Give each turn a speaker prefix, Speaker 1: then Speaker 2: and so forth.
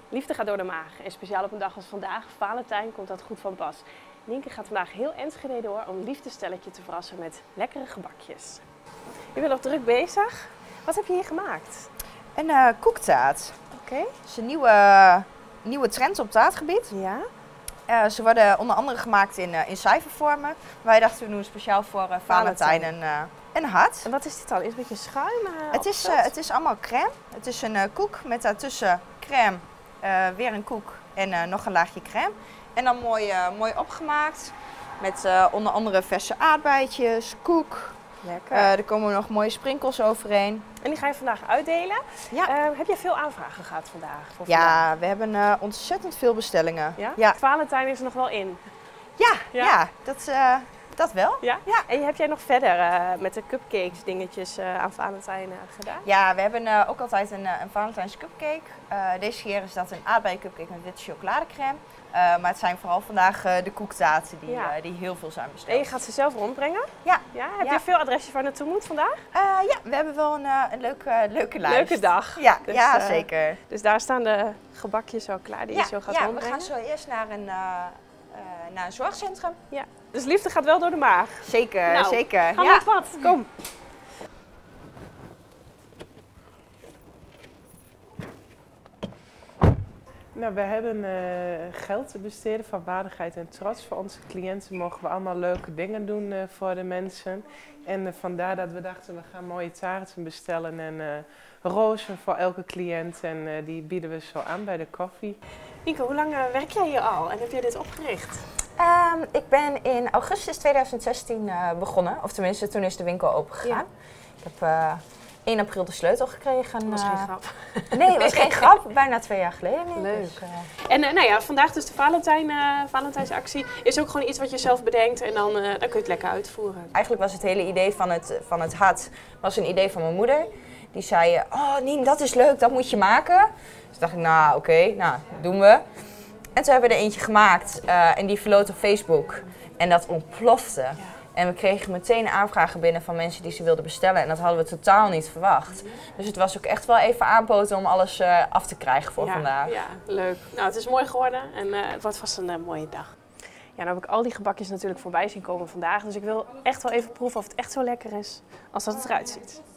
Speaker 1: Liefde gaat door de maag en speciaal op een dag als vandaag, Valentijn, komt dat goed van pas. Nienke gaat vandaag heel Enschede door om liefdestelletje te verrassen met lekkere gebakjes. Je bent nog druk bezig. Wat heb je hier gemaakt?
Speaker 2: Een koektaart.
Speaker 1: Oké.
Speaker 2: Dat is een nieuwe trend op taartgebied.
Speaker 1: Ja.
Speaker 2: Ze worden onder andere gemaakt in cijfervormen. Wij dachten we doen speciaal voor Valentijn een hart.
Speaker 1: En wat is dit dan? Is het een beetje schuim?
Speaker 2: Het is allemaal crème. Het is een koek met daartussen crème, weer een koek en nog een laagje crème. En dan mooi opgemaakt met onder andere verse aardbeidjes, koek.
Speaker 1: Lekker.
Speaker 2: Er komen nog mooie sprinkels overheen.
Speaker 1: En die ga je vandaag uitdelen.
Speaker 2: Ja.
Speaker 1: Heb jij veel aanvragen gehad vandaag?
Speaker 2: Ja, we hebben ontzettend veel bestellingen.
Speaker 1: Ja?
Speaker 2: Ja,
Speaker 1: Valentijn is er nog wel in.
Speaker 2: ja dat wel.
Speaker 1: Ja?
Speaker 2: Ja.
Speaker 1: En heb jij nog verder met de cupcakes dingetjes aan Valentijn gedaan?
Speaker 2: Ja, we hebben ook altijd een Valentijns cupcake. Deze keer is dat een aardbei cupcake met witte chocoladecrème. Maar het zijn vooral vandaag de koektaarten die heel veel zijn besteld.
Speaker 1: En je gaat ze zelf rondbrengen?
Speaker 2: Ja.
Speaker 1: Heb je veel adresjes waar naartoe moet vandaag?
Speaker 2: Ja, we hebben wel een leuke lijst.
Speaker 1: Leuke dag.
Speaker 2: Ja,
Speaker 1: Dus,
Speaker 2: ja zeker.
Speaker 1: Dus daar staan de gebakjes al klaar die je zo gaat rondbrengen?
Speaker 2: We gaan zo eerst naar een zorgcentrum.
Speaker 1: Ja. Dus liefde gaat wel door de maag.
Speaker 2: Zeker,
Speaker 1: Nou,
Speaker 2: zeker.
Speaker 1: Gaan we op pad. Kom.
Speaker 3: Nou, we hebben geld te besteden van waardigheid en trots. Voor onze cliënten mogen we allemaal leuke dingen doen voor de mensen. En vandaar dat we dachten, we gaan mooie taarten bestellen en rozen voor elke cliënt. En die bieden we zo aan bij de koffie.
Speaker 1: Nico, hoe lang werk jij hier al en heb jij dit opgericht?
Speaker 2: Ik ben in augustus 2016 begonnen. Of tenminste, toen is de winkel opengegaan.
Speaker 1: Ja.
Speaker 2: Ik heb 1 april de sleutel gekregen.
Speaker 1: Dat was geen grap.
Speaker 2: Nee, het was geen grap. Bijna 2 jaar geleden.
Speaker 1: Leuk.
Speaker 2: Dus,
Speaker 1: En nou ja, vandaag dus de Valentijnsactie is ook gewoon iets wat je zelf bedenkt en dan kun je het lekker uitvoeren.
Speaker 2: Eigenlijk was het hele idee van het hart was een idee van mijn moeder. Die zei, oh Nien, dat is leuk, dat moet je maken. Dus dacht ik, nou oké, doen we. En toen hebben we er eentje gemaakt en die verloot op Facebook. En dat ontplofte. Ja. En we kregen meteen aanvragen binnen van mensen die ze wilden bestellen. En dat hadden we totaal niet verwacht. Dus het was ook echt wel even aanpoten om alles af te krijgen voor vandaag.
Speaker 1: Ja, leuk. Nou, het is mooi geworden en het wordt vast een mooie dag. Ja, nou heb ik al die gebakjes natuurlijk voorbij zien komen vandaag. Dus ik wil echt wel even proeven of het echt zo lekker is als dat het eruit ziet.